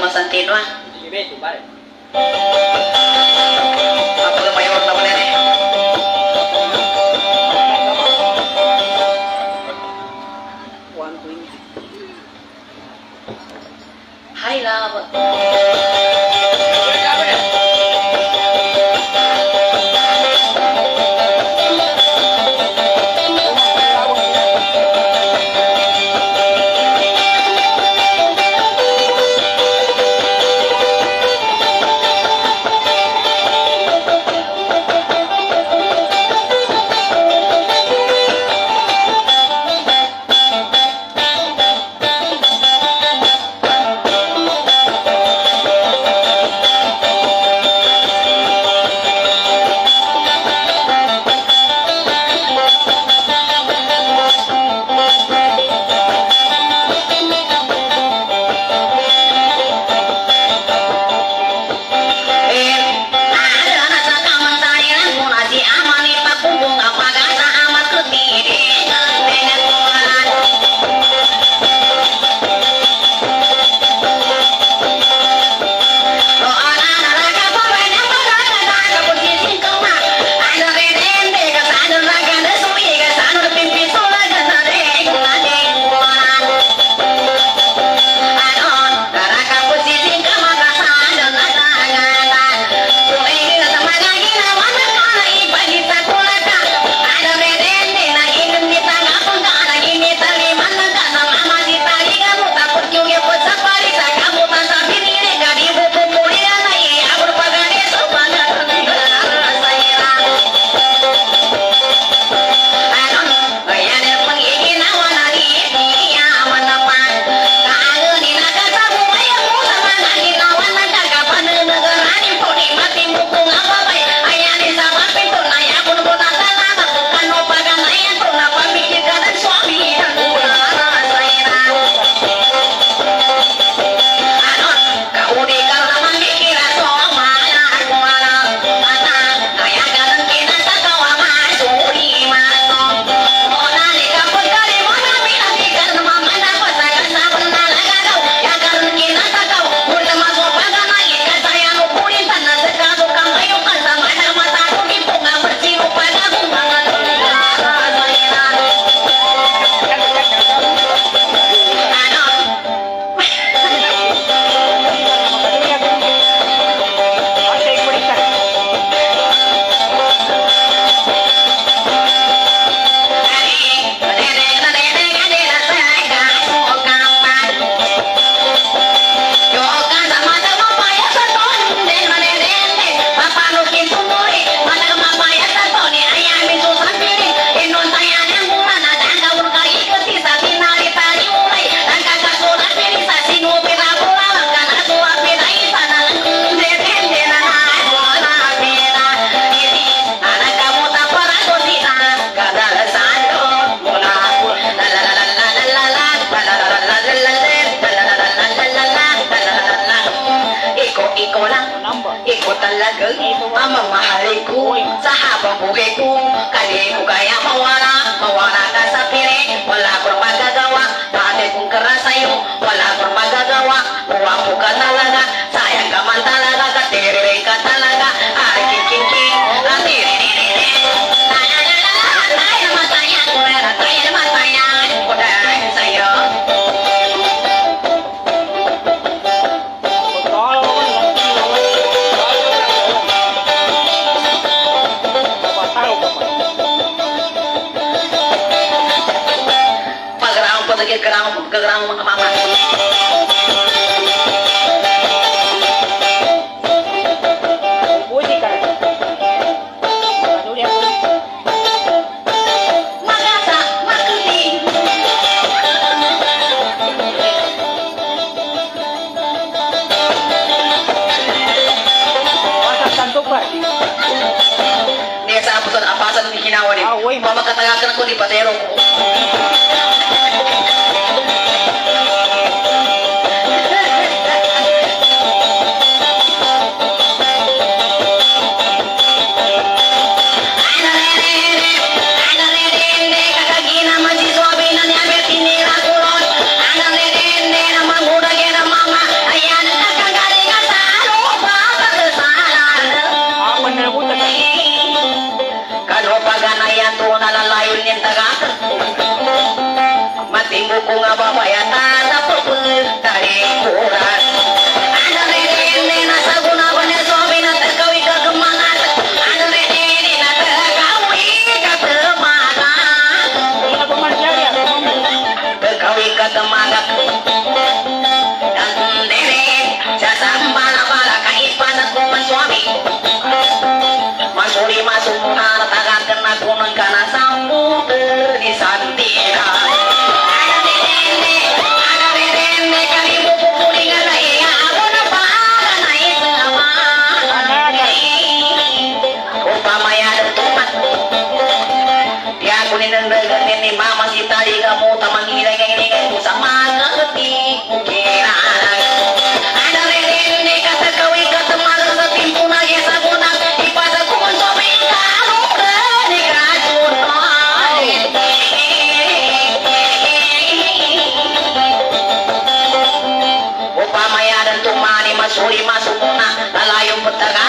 Mas Santino ah. Ibe tu bare. Apa lu mayor na boleh nih? Hai lah. Mamahaliku, sahabang buhiku, kadiku kaya mawala ka sa pire, wala akong magagawa, dati kong karasayo, wala akong magagawa, buwang ka talaga, sayang ka man talaga, katiririn ka talaga, arikikikin, atiririn, tayo naman tayo, kudahin sa'yo. Kegerang mama. Desa apa-apa di Kinawa nih. Mama katakan aku di Patero. Ayah buku ngababayatan apa pun dari kurang ada rene nasa guna banyak suami nata kawi ke kemangan ada rene nata kawi ke temangan kawi ke temangan dan rene jasa bala-bala kait panas kuman suami masuri masuk munar tagan kena kunun kana sambut di santina ada rene kali buku kuningan ya abon para naik sama upamaya ada tumat dia kuning dan ini mama kita di kamu taman ini sama ngerti kira ada rene kata kawi kata malu setimpu lagi sabuna di pasar kumun sobi kamu dari kacun upamaya dan tumani masuri masukuna lalayong petagan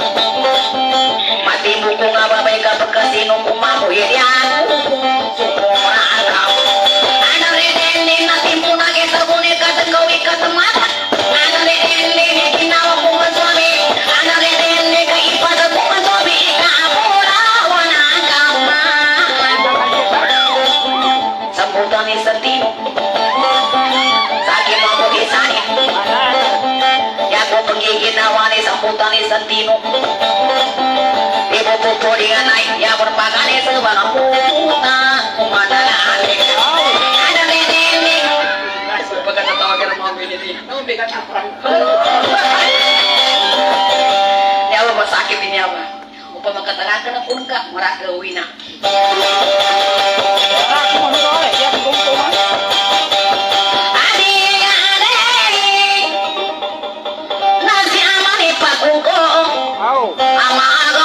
mati buku ngababai ka bekasino kumamu ya dia sukura agam ada rene na timpu na kita bune kata kawi kata mata ada rene kinawa kuman suami ada rene ka ipada kuman suami ka apura wana kama sambutan ni setino sakit mampu kisahnya ya ko penggigit nawani sambutan ni setino ibu pupu dengan naik ya berpakaian sebarang puta kumandangan ada rene pagkat tatawagan ang mga biniti no bigat ang perang ya ba masakit din ba upang magkatarakan na pun ka marak gawin na nasi aman ipakuko ama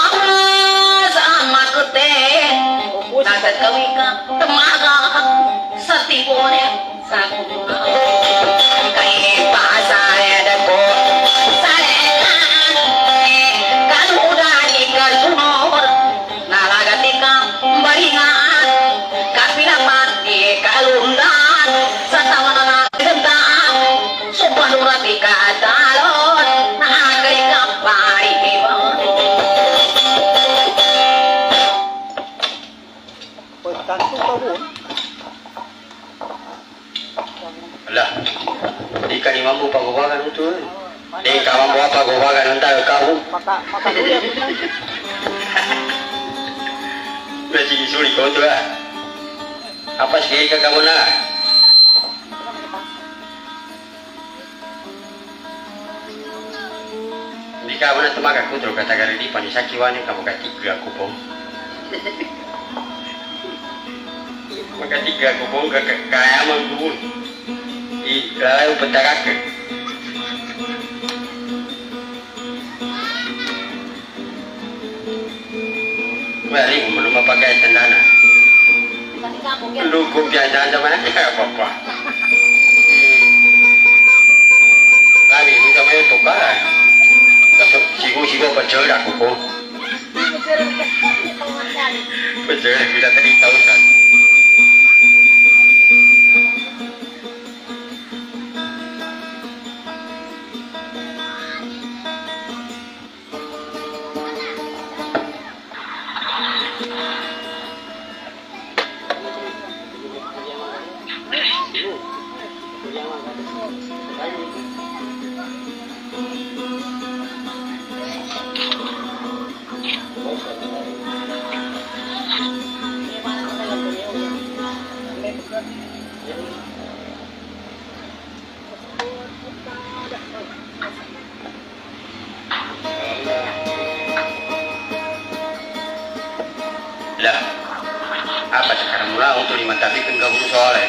nagkakawi ka, tamaga ka sa tibone sa kuna kaya pasaya dako salekan kaludan ikasunod nalagati ka baringan kapilapan di kalundan sa tawanan natin supanurati ka talon nakakay ka parikiban lah, di kani mampu pagobagan itu, di kawan bawa pagobagan entah kau. Masih disuri kau tu lah. Apa sih kamu nak? Di kamu nak temaga kau terus kata kali di panisaki wani kamu kati gak kupong. Maka tiga kupong kaya mangkubun. Lalu petaka balik belum pakai sendana lu kumpian sama apa-apa kami itu sama itu kan siku pecel aku kok pecel kita tadi tahu kan lah apa sekarang mula untuk dimatakan gabung soalnya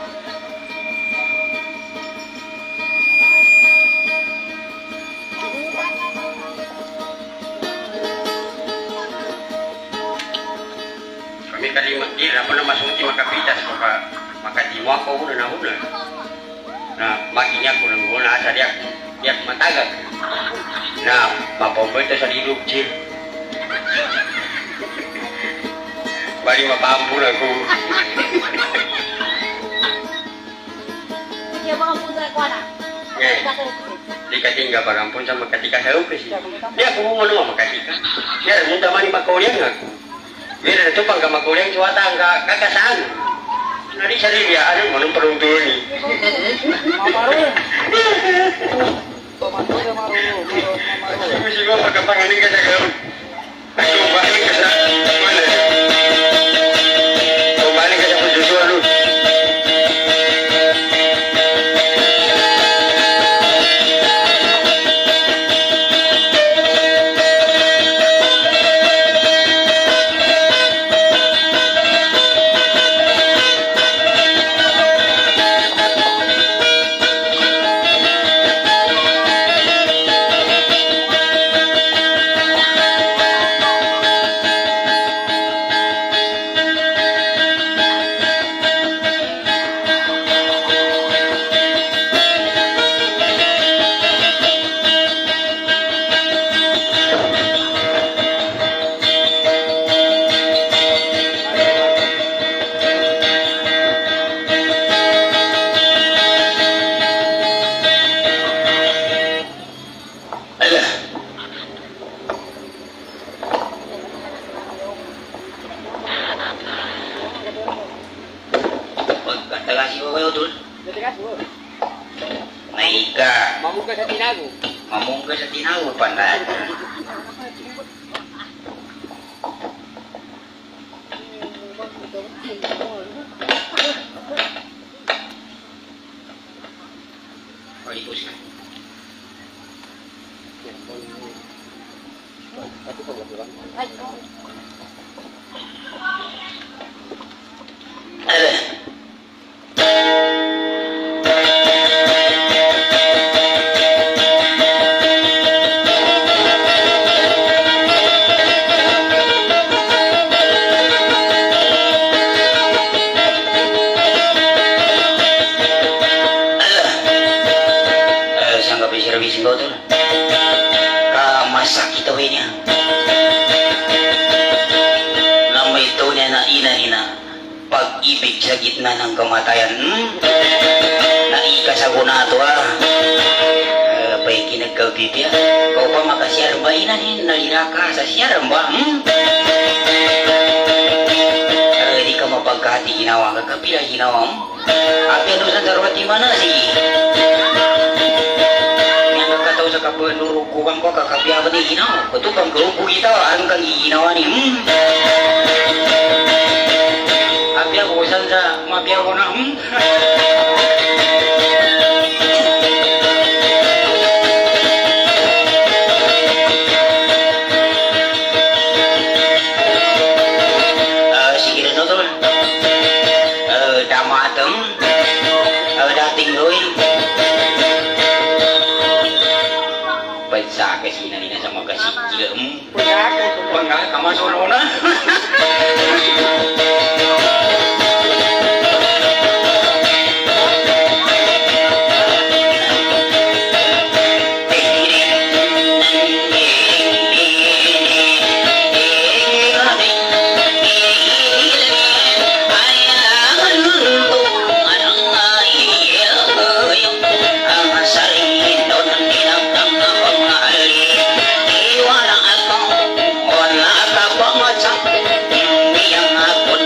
kami kali makdir apa nama suci maka pitas maka jiwa kau udah nahuna nah makinya aku ngguna asal dia matagak nah mapombo itu sa hidup cil bari mapampun aku dia mengampun saya kuana. Dikatinggal pagampun sama ketika saya ukis. Dia aku mau sama ketika. Dia minta mani makuliang aku. Dia ada tupang ke makuliang cuata enggak kakasan. Nadi cari dia ada mau peruntul ni. Mesti gua pakai pangan ni kerja kau. Aku balik ke mana? Kau balik ke siapa Joshua lu? Mamungka sa tinago pandaan. Pag-ibig sa gitna ng kamatayan, naikasaguna ito pa'y kinagkagtitya. Kau pa makasiyarba inanin, nalira ka sa siyarba. Di ka mapagkati ginawa ka, kapila ginawa mo. Api ano sa darwati mana si? Yang kakataw sa kapanurukukan ko, kakapya ba di ginawa? Patukang karupo kita, anong kang ginawa ni? Api ako sa mapya ko na. Sige na tol. Damatang dating doy. Pagsa kasi na nila sa magasikil. Pagkakamasulong na. Yang aku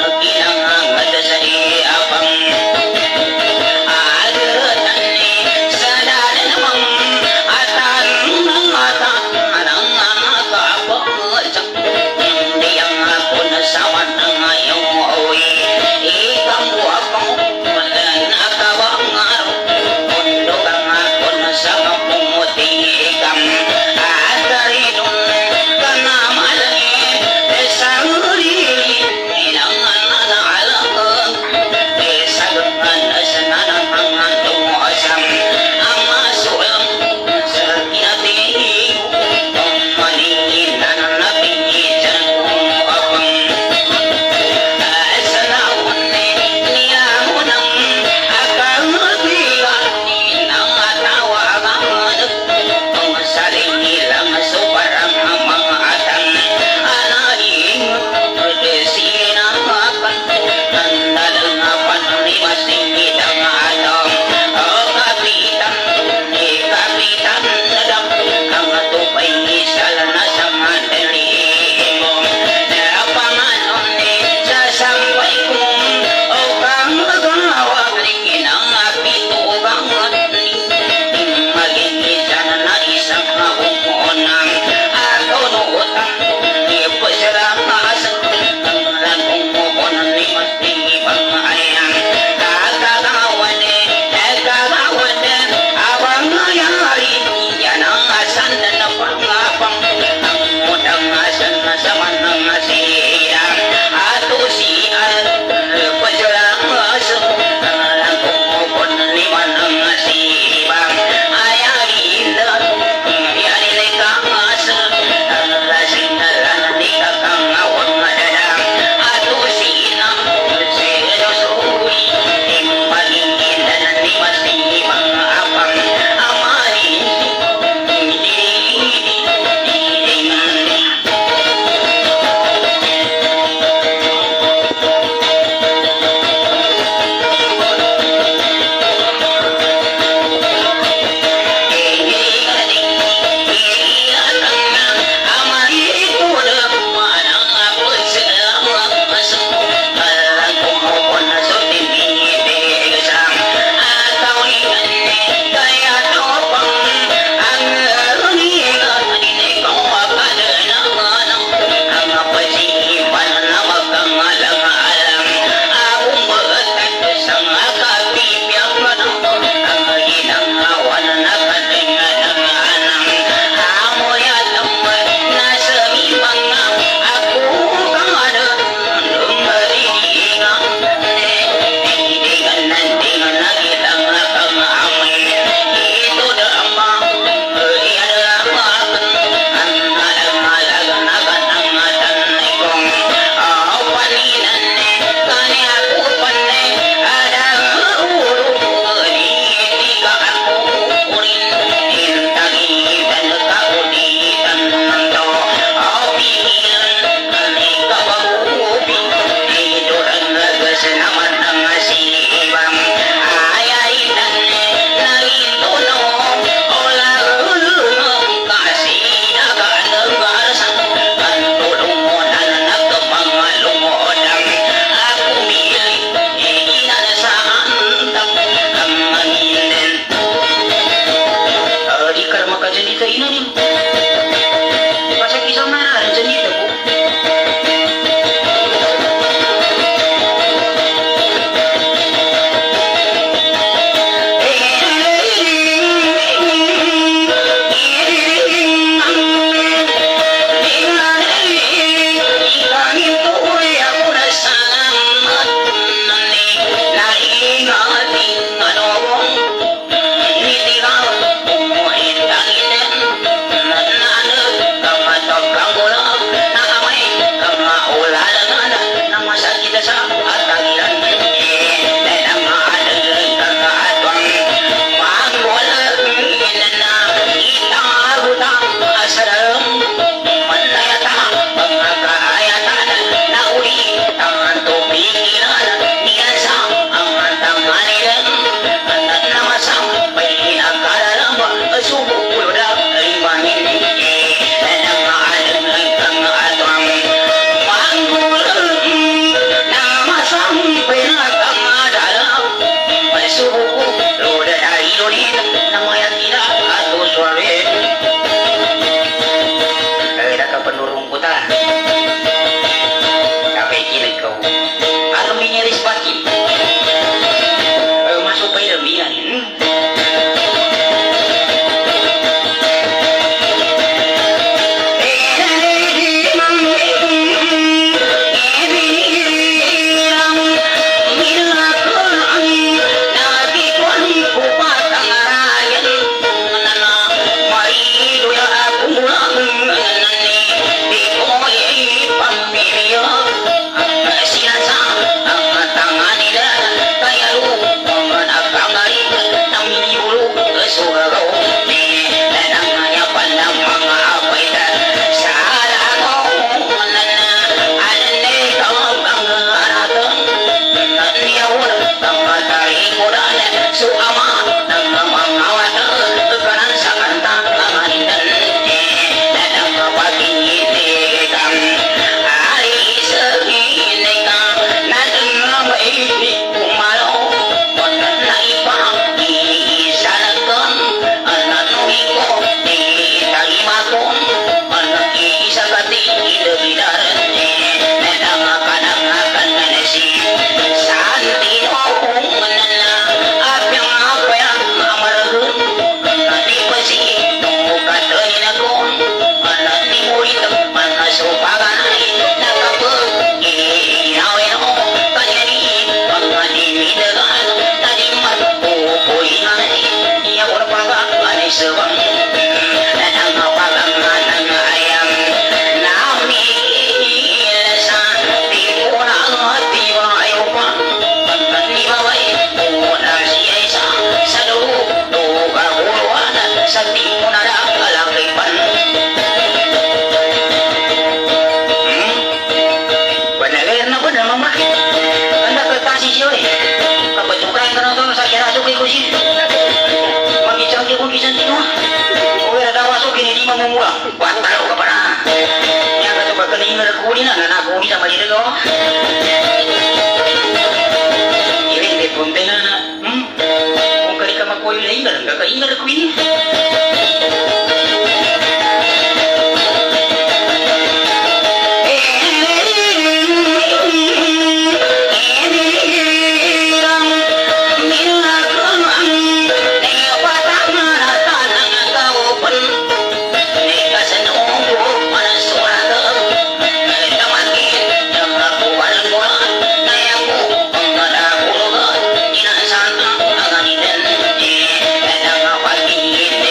kainan pasal kisah mana ada jenis tu Ini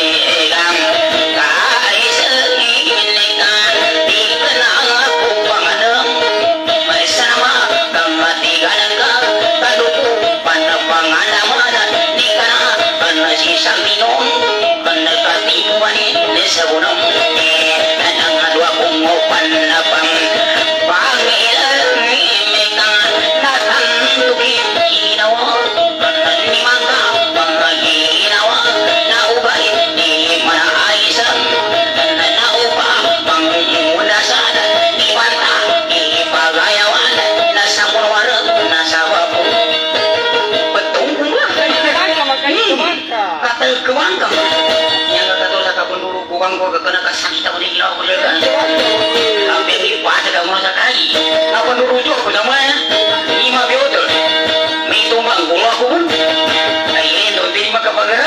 upang ko kena kasih tahu ni kira boleh kan hampir ni pada kamu rasa kali apa nurujuk aku namanya 5 betul mi tumbang gula aku pun ini tu terima kepada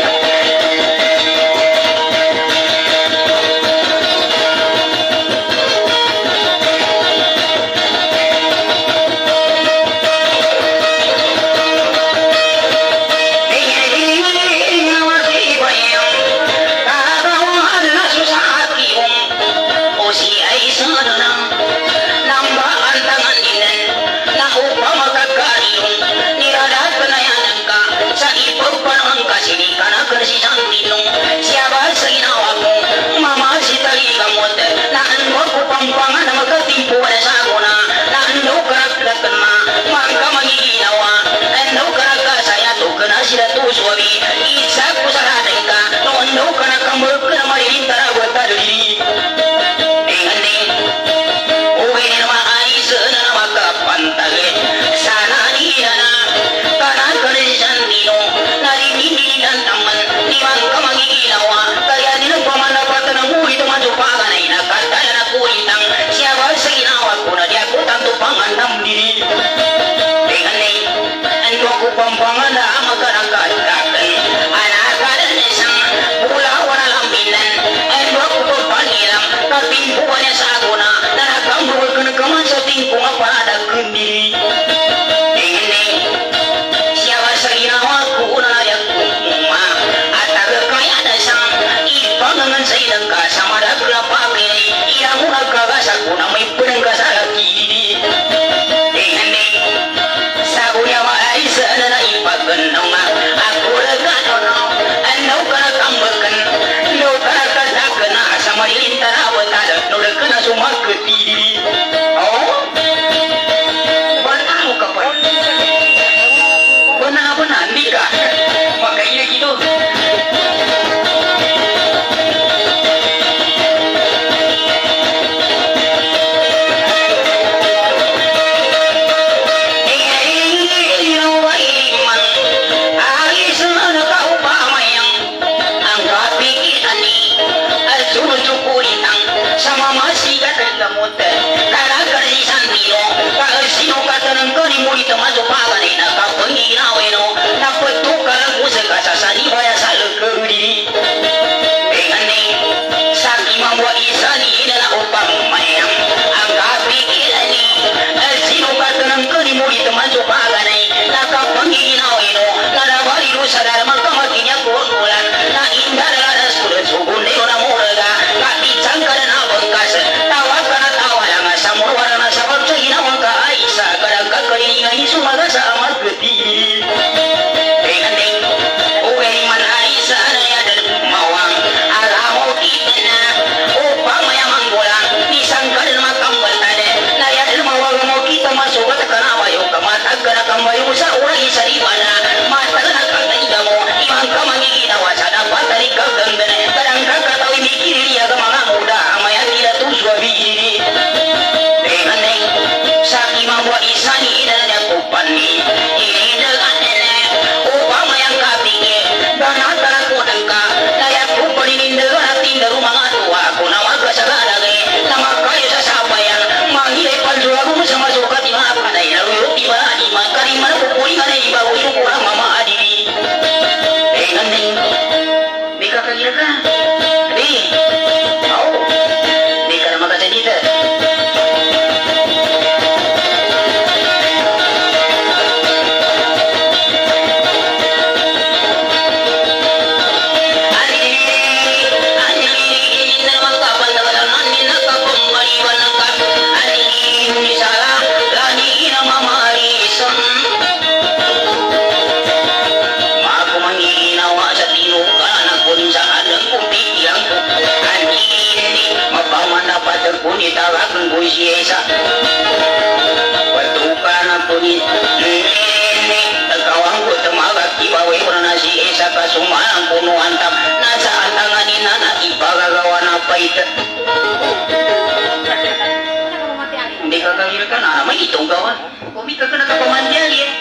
Hindi ka kahira ka na, may itong gawa. Kumi ka na kapamandial eh.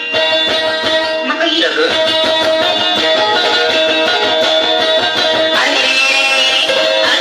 Makahira ka. Ani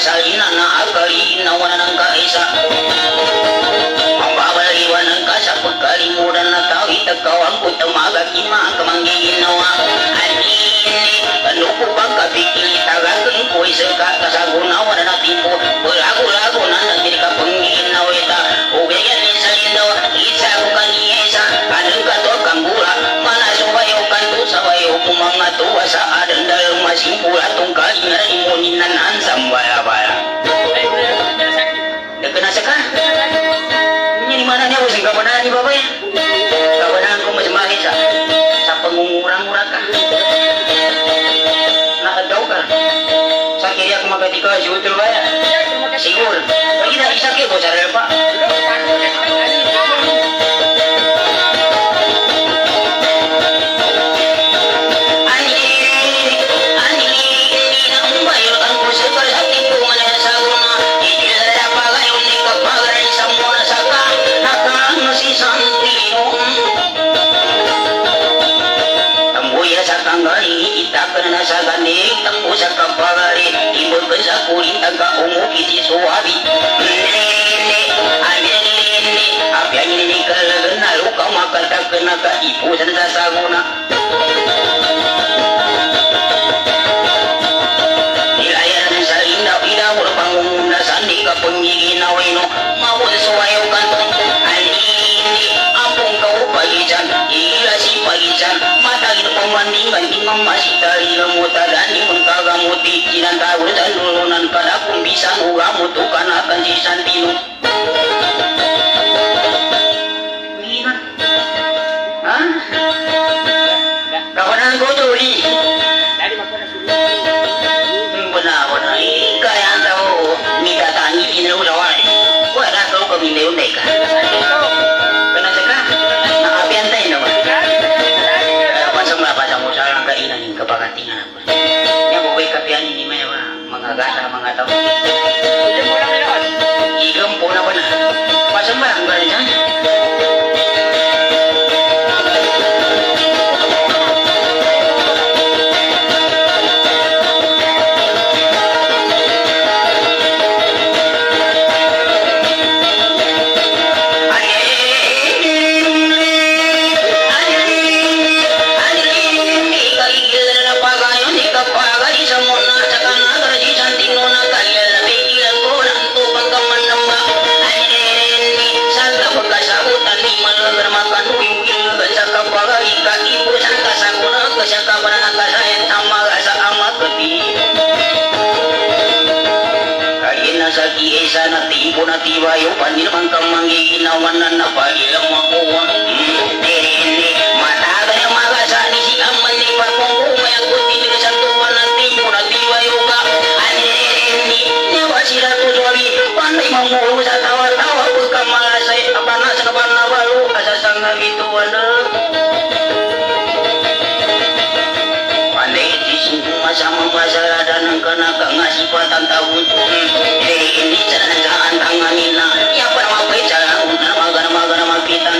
salina na akali nawana nang kaisa mambawali wanang kasa pagkali muda na tawi tagawang ko tamaga kima kamanggigin nawa anini kanuko bang kapikili tagagang ko isa kasaguna wana na timpo bulago-lago na nagdiri ka panggigin nawa ita ugayan ni salino isa ko kaniyesa anong kato kambula mana suwayo kanto sawayo mga tuwa sa adan dalang masimpula tong kalingan imunin na nansam baya-baya nagkanasa ka ini di mana nih aku sih kapan nih bapak ya kapan aku masih mahir sa pengurang-urang ka nakadaw ka sa kiri aku magatika si utul baya siguro lagi na isa ke bosar pa sa ganing tangko sa kapagari ibon ka sa kuling taga umukiti suwabi anene apyan ini kalagan nalu ka makatak na ka ipusan sa saguna nilayan sa inda pangungguna sandi ka pangiginawaino mawul suwayo kantong anene ampung kau pagijan ila si pagijan matagin pemandingan imam masih tali lemutadan mengkagamuti jinan tawur dan lulunan kada bisa nugamu tukan akan si santino minat hah kawanan ko tuli benar-benar kaya tahu minta tangi ini usawan wala kau kami leuneka kena cekah nah api antai nama pasang usaha kainan yang kepakantingan apa nya boy kapian ini mana mga tao igampo na ba na pasang ba ang ganyan sana timpo na tibayo panir mangkang manggiginawan na napagilang makuha ini mataga na magasani si aman ni pakong mayang kutin ka sa tuwan na timpo na tibayo ka anini niya basira to suwabi panay mamuho sa tawa-tawa pagkamalasay abanas na panabalo asa sanga gituan na pandai disinggung sama masyarakat ng kanakangasipan tahun ini cara tangan tanganina ya para mapay cara magana kita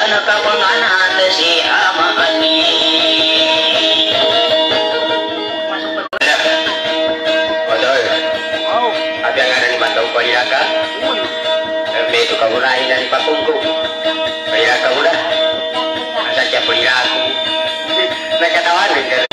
anak kapangan si amani masuk Betul. Abi yang ada di Mantau Paliraka. Itu kamu lain dari Pakungku. Paliraka udah. Saja Paliraku. Mereka tawarin kan.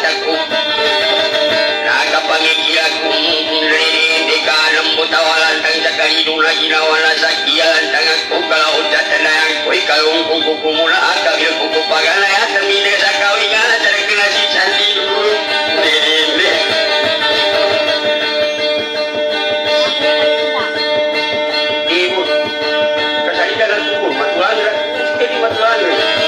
bataku naga pamikiranku deka lembut awalan tang sakali dula ginawana sakian tanganku kalau udah tenang koi kalung kuku mula akabil kuku pagana ya termine sakawingan terkena si sandi dulu ibu kasari dalam kubur matuan jadi matuan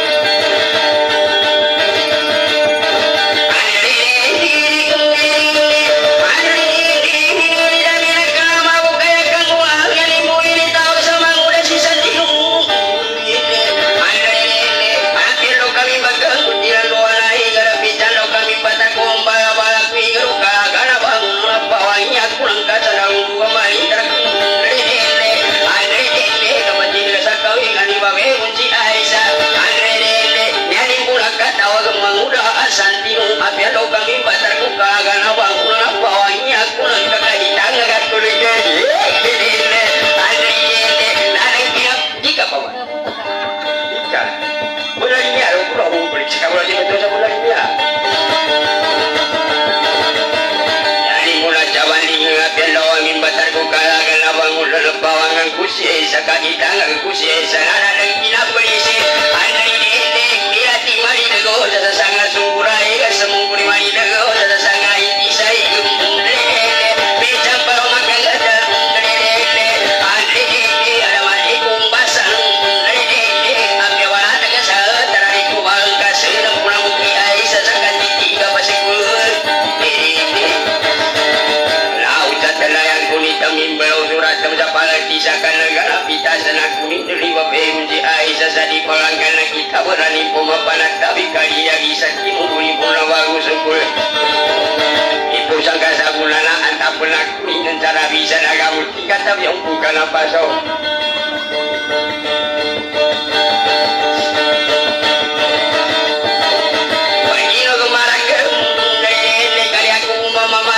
kami batar ku kagan abang ulah bawahnya aku nak kakak agak kulit ini ada tiap jika paman jika mulainya aku dah beri cakap lagi betul sama lagi ya jadi mula jawan ini ngapian lawangin batar ku kagan abang ulah bawangan kusi sakit agak kusi sana dan kita berisi ada ini kira timari nego jasa sangat sunggurai semungkuri mari nego jasa sangat ini saya becam baru makan ada ada mati kumbasan ambil warna dengan saya terari kubal kasih dan pulang bukti air sesakan tiga pasikul laut setelah yang kuning temin belau surat tempat lagi sakan negara pita senak kuning terlibat beruji air sesadi pelanggan kita berani pemapanan tapi kali lagi sakit membuli pula baru sepul ibu sangka sabulana antap pernah kuning dan cara bisa nagamu tiga tapi yang bukan apa so bagi lo kemarin ke kali aku mama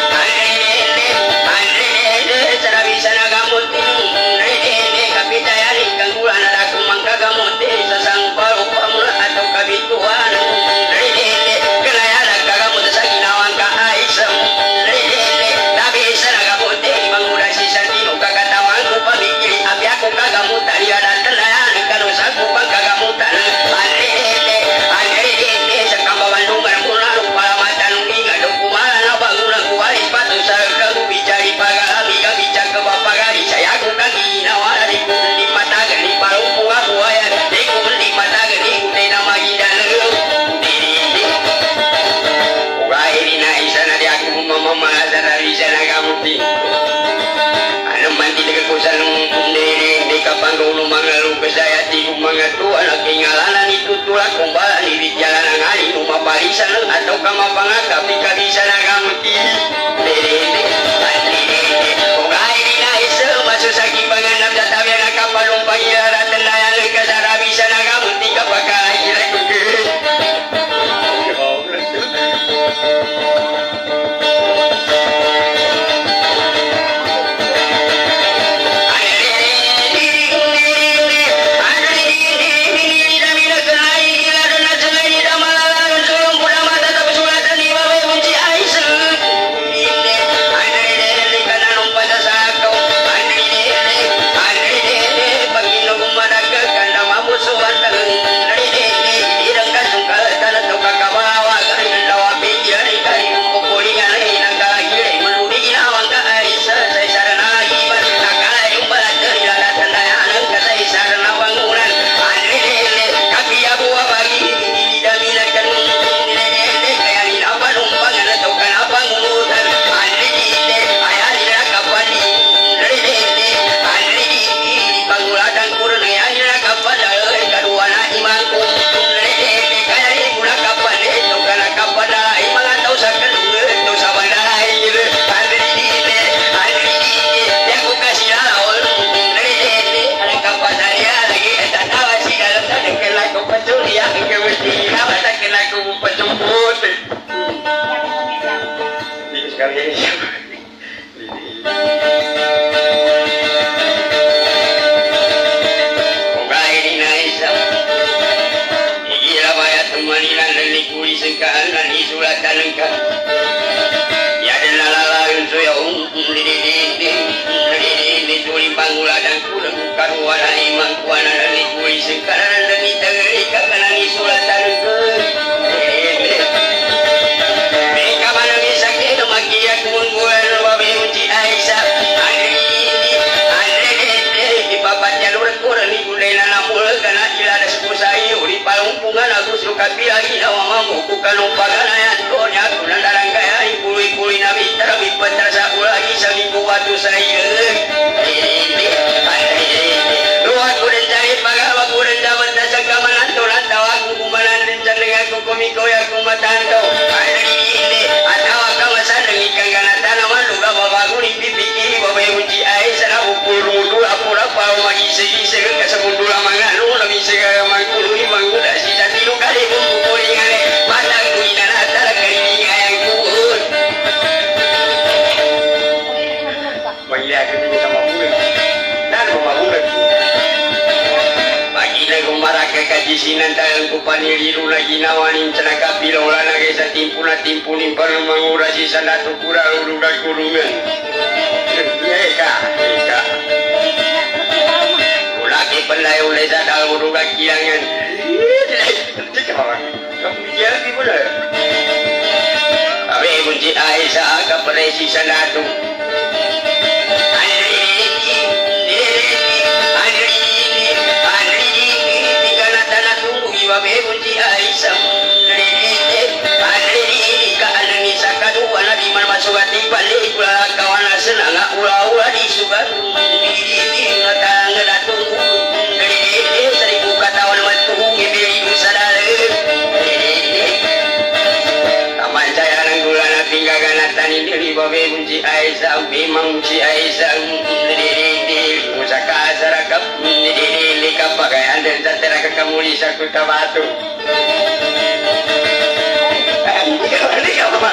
cara bisa nagamu kapita yari gangguan aku mangka kamu sesang paru pamula atau kabituan kelayaan kamu tersagi nawang ka aisam tapi sana kamu bangunan sisa tino kakak tawanku pamikiri api aku kagamu tadi ada kelayaan kalau saku bangka kamu tanah sekamba bandung mula lupa mata nungi ngaduk kumalan bangunan kuali sepatu sarkamu bicari pagami bicara ke bapak kali saya aku kaki nawara di mata gani paru bunga buaya di mata gani udah nama gila ini naik sana di aku mama dari sana kamu ti anu mandi dekat kosan di kapang dulu mangalu ke saya ti mangatu anak tinggalan itu tulak kumbalan di jalanan hari rumah barisan atau kama pangaka pika di sana kamu ti masuk sakit penganam datang yang akan palung pagi arah tendayan ke sana bisa kamu tiga pakai kahanan isulatan engkau ya dan lalalaun soya di tuli pangula dan kuda karuana imang kuana dan ikui sekaran dan itagari kakanan isulatan engkau mereka manangi sakit makia kumunggulan wabe uji Aisyah Bapak jalur kurang ni gulena namul kana ilada sepusai uri palumpungan aku suka bilagi nawa mampu bukan lupakan ayat donya kunan darang kaya ikuli nabi terabi petrasa ulagi seminggu waktu saya luar kudan cari pagawa kudan dapat dasar kamanan tulan tawaku kumanan rencana dengan kukumiko ya kumatan kau ada ini atau kawasan dengan ikan kana tanaman luka bapak kuning pipi kiri bapak uji Aisyah ukul mudu apura pau magi segi segi kasamudula manganu nabi segala mangkulu manguda sisa tilu kali bumbukuri ngane matang kuinan antara kali yang kuut Wajah kita sama bulan dan rumah bulan pagi lagu maraka kaji sinan tayang kupaniri rula ginawanin cenaka pilola nage sa timpuna-timpunin panumangura sisa natu kura urudan kurungan eka ulaki pandai oleh sadal urudan kiangan kamu bicara gimana abe kunci Aisyah kepada sisa natu babe kunci Aisyah adri ka alani sakadu wana di man masugati balik kula kawana senanga ula-ula di sugar di natang datung seribu katawan matu ngibiri usadale taman saya nang gulana pinggagan tani diri babe kunci Aisyah memang kunci Aisyah musaka sarakap di kapagay dan satera kekamuli sa kutabatu hindi ka mama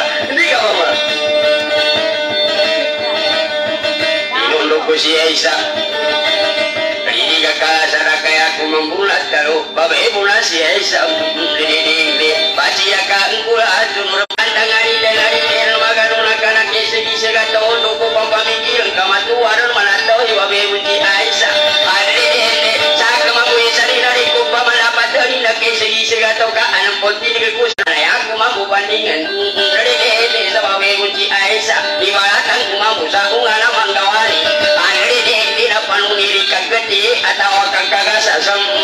inundo ko si Aisyah hindi ka kasara kaya ako mambulat talo babae mula si Aisyah pasiya ka ang bulat sumurapandangani dan hari magano na kanak isa-isa ka tondo ko pampamigil kamatuwaran manataw babae munti Aisyah segi-segi atau ka anang ponti ni kekusan aku mampu bandingan rede sama kunci Aisyah di malatang mampu saku ngana manggawari rede tidak panuniri kageti atau kakak sasam